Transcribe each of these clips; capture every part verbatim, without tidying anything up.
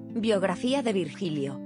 Biografía de Virgilio.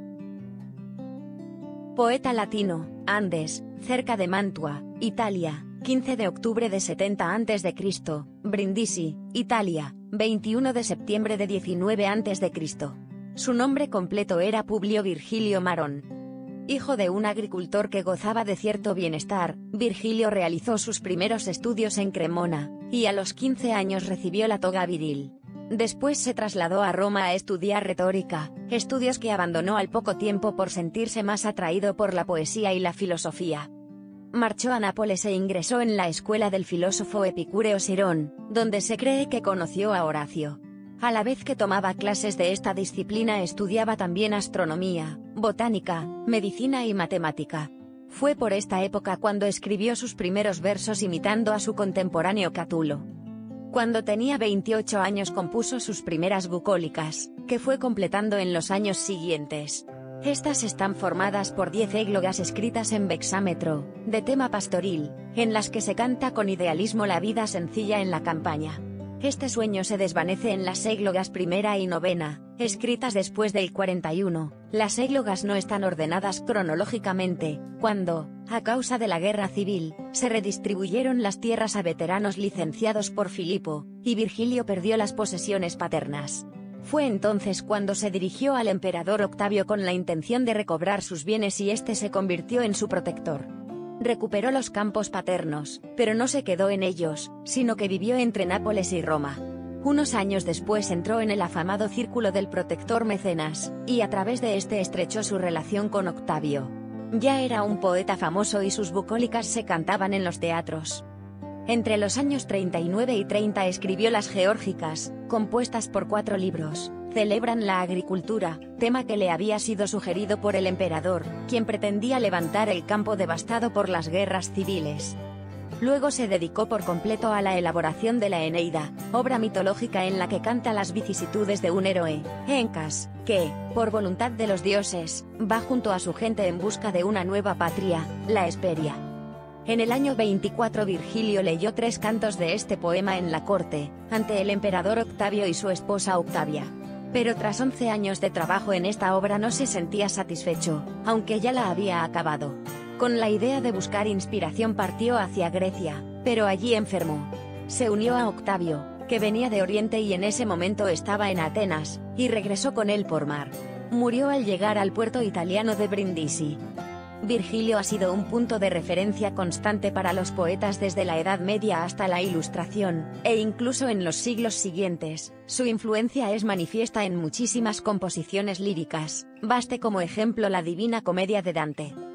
Poeta latino, Andes, cerca de Mantua, Italia, quince de octubre de setenta antes de Cristo, Brindisi, Italia, veintiuno de septiembre de diecinueve antes de Cristo. Su nombre completo era Publio Virgilio Marón. Hijo de un agricultor que gozaba de cierto bienestar, Virgilio realizó sus primeros estudios en Cremona, y a los quince años recibió la toga viril. Después se trasladó a Roma a estudiar retórica, estudios que abandonó al poco tiempo por sentirse más atraído por la poesía y la filosofía. Marchó a Nápoles e ingresó en la escuela del filósofo epicúreo Sirón, donde se cree que conoció a Horacio. A la vez que tomaba clases de esta disciplina estudiaba también astronomía, botánica, medicina y matemática. Fue por esta época cuando escribió sus primeros versos imitando a su contemporáneo Catulo. Cuando tenía veintiocho años compuso sus primeras bucólicas, que fue completando en los años siguientes. Estas están formadas por diez églogas escritas en vexámetro, de tema pastoril, en las que se canta con idealismo la vida sencilla en la campaña. Este sueño se desvanece en las églogas primera y novena, escritas después del cuarenta y uno. Las églogas no están ordenadas cronológicamente, cuando, a causa de la guerra civil, se redistribuyeron las tierras a veteranos licenciados por Filipo, y Virgilio perdió las posesiones paternas. Fue entonces cuando se dirigió al emperador Octavio con la intención de recobrar sus bienes y este se convirtió en su protector. Recuperó los campos paternos, pero no se quedó en ellos, sino que vivió entre Nápoles y Roma. Unos años después entró en el afamado círculo del protector Mecenas, y a través de este estrechó su relación con Octavio. Ya era un poeta famoso y sus bucólicas se cantaban en los teatros. Entre los años treinta y nueve y treinta escribió las Geórgicas, compuestas por cuatro libros. Celebran la agricultura, tema que le había sido sugerido por el emperador, quien pretendía levantar el campo devastado por las guerras civiles. Luego se dedicó por completo a la elaboración de la Eneida, obra mitológica en la que canta las vicisitudes de un héroe, Encas, que, por voluntad de los dioses, va junto a su gente en busca de una nueva patria, la Hesperia. En el año veinticuatro Virgilio leyó tres cantos de este poema en la corte, ante el emperador Octavio y su esposa Octavia. Pero tras once años de trabajo en esta obra no se sentía satisfecho, aunque ya la había acabado. Con la idea de buscar inspiración partió hacia Grecia, pero allí enfermó. Se unió a Octavio, que venía de Oriente y en ese momento estaba en Atenas, y regresó con él por mar. Murió al llegar al puerto italiano de Brindisi. Virgilio ha sido un punto de referencia constante para los poetas desde la Edad Media hasta la Ilustración, e incluso en los siglos siguientes. Su influencia es manifiesta en muchísimas composiciones líricas, baste como ejemplo la Divina Comedia de Dante.